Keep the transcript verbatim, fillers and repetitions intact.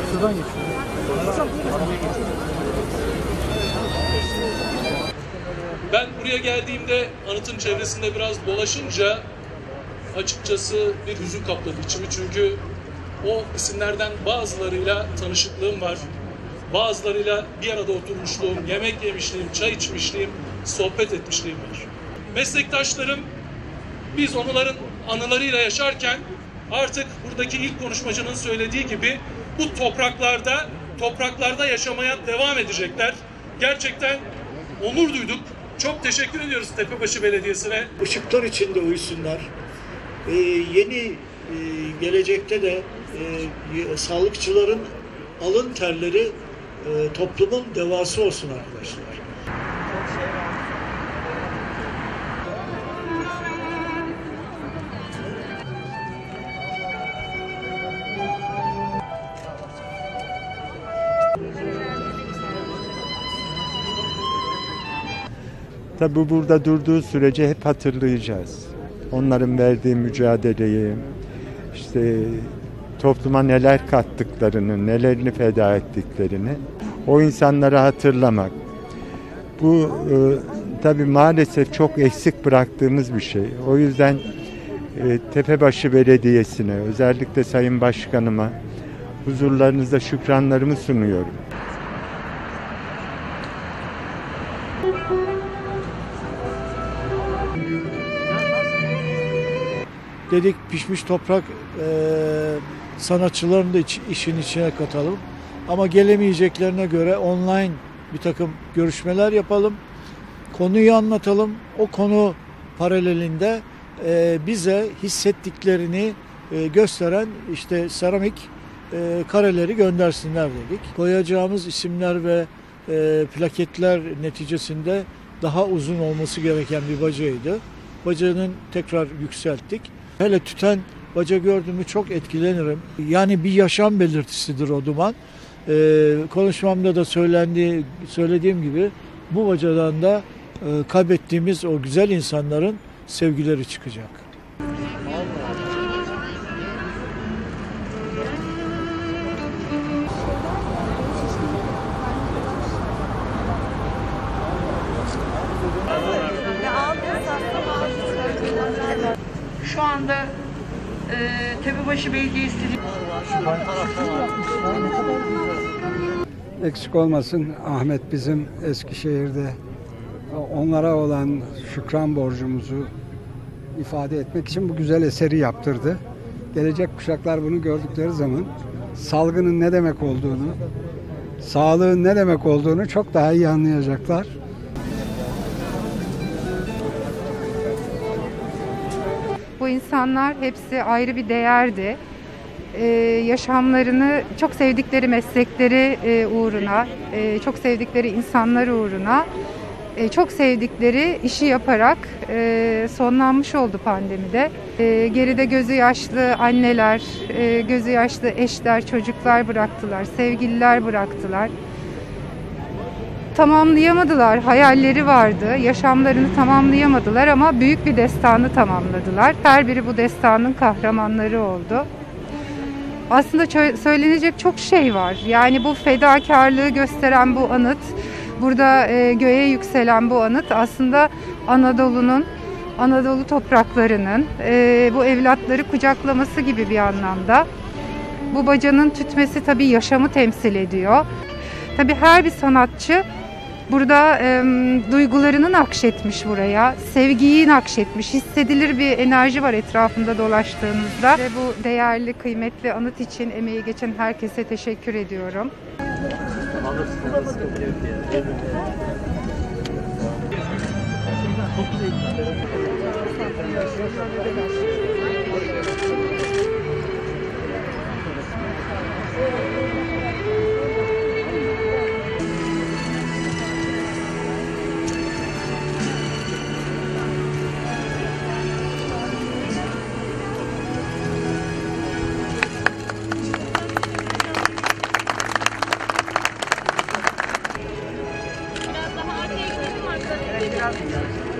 Şuradan geçiyor. Ben buraya geldiğimde anıtın çevresinde biraz dolaşınca açıkçası bir hüzün kapladı içimi. Çünkü o isimlerden bazılarıyla tanışıklığım var. Bazılarıyla bir arada oturmuşluğum, yemek yemişliğim, çay içmişliğim, sohbet etmişliğim var. Meslektaşlarım, biz onların anılarıyla yaşarken artık buradaki ilk konuşmacının söylediği gibi bu topraklarda, topraklarda yaşamaya devam edecekler. Gerçekten onur duyduk. Çok teşekkür ediyoruz Tepebaşı Belediyesi'ne. Işıklar içinde uyusunlar. Ee, yeni e, gelecekte de e, sağlıkçıların alın terleri e, toplumun devası olsun arkadaşlar. Tabi burada durduğu sürece hep hatırlayacağız. Onların verdiği mücadeleyi, işte topluma neler kattıklarını, nelerini feda ettiklerini, o insanları hatırlamak. Bu e, tabi maalesef çok eksik bıraktığımız bir şey. O yüzden e, Tepebaşı Belediyesi'ne, özellikle Sayın Başkanıma huzurlarınızda şükranlarımı sunuyorum. Dedik pişmiş toprak e, sanatçılarını da iç, işin içine katalım. Ama gelemeyeceklerine göre online bir takım görüşmeler yapalım. Konuyu anlatalım. O konu paralelinde e, bize hissettiklerini e, gösteren işte seramik e, kareleri göndersinler dedik. Koyacağımız isimler ve e, plaketler neticesinde daha uzun olması gereken bir bacaydı. Bacanın tekrar yükselttik. Hele tüten baca gördüğümü çok etkilenirim. Yani bir yaşam belirtisidir o duman. Ee, konuşmamda da söylendiği, söylediğim gibi bu bacadan da e, kaybettiğimiz o güzel insanların sevgileri çıkacak. Şu anda e, Tepebaşı Belediyesi eksik olmasın Ahmet bizim Eskişehir'de onlara olan şükran borcumuzu ifade etmek için bu güzel eseri yaptırdı. Gelecek kuşaklar bunu gördükleri zaman salgının ne demek olduğunu, sağlığın ne demek olduğunu çok daha iyi anlayacaklar. Bu insanlar hepsi ayrı bir değerdi. Ee, yaşamlarını çok sevdikleri meslekleri e, uğruna, e, çok sevdikleri insanlar uğruna, e, çok sevdikleri işi yaparak e, sonlanmış oldu pandemide. E, geride gözü yaşlı anneler, e, gözü yaşlı eşler, çocuklar bıraktılar, sevgililer bıraktılar. Tamamlayamadılar, hayalleri vardı, yaşamlarını tamamlayamadılar ama büyük bir destanı tamamladılar. Her biri bu destanın kahramanları oldu. Aslında söylenecek çok şey var. Yani bu fedakarlığı gösteren bu anıt, burada e, göğe yükselen bu anıt aslında Anadolu'nun, Anadolu topraklarının e, bu evlatları kucaklaması gibi bir anlamda. Bu bacanın tütmesi tabii yaşamı temsil ediyor. Tabii her bir sanatçı burada e, duygularını nakşetmiş buraya, sevgiyi nakşetmiş, hissedilir bir enerji var etrafında dolaştığınızda. Ve bu değerli, kıymetli anıt için emeği geçen herkese teşekkür ediyorum. Biraz daha arkaya gidelim arkadaşlar.